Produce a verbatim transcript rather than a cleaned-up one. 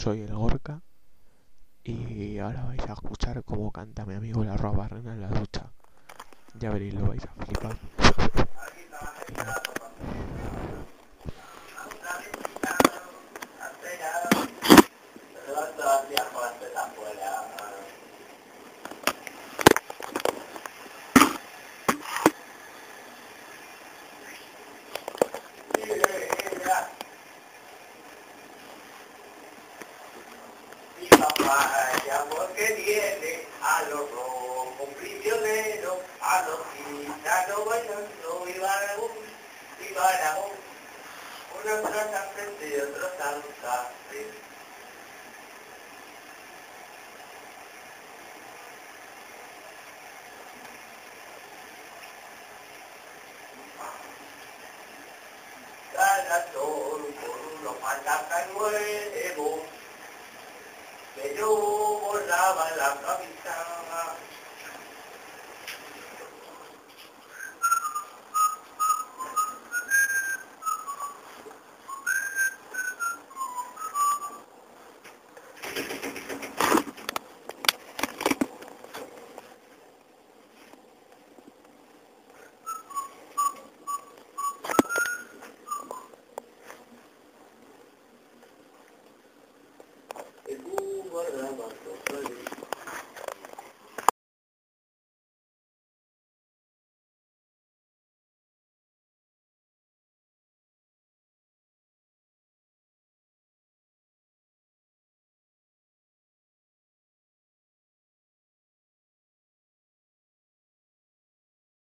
soy el Gorka y ahora vais a escuchar cómo canta mi amigo la Roa Barrena en la ducha. Ya veréis, lo vais a flipar. Mirad. Vaya porque viene a los rojos prisioneros, a los gitanos bailando y Baragón, y Baragón, una plaza frente y otra Santa Fe. Cada sol con unos pantacas nuevos, que yo volaba la cabeza.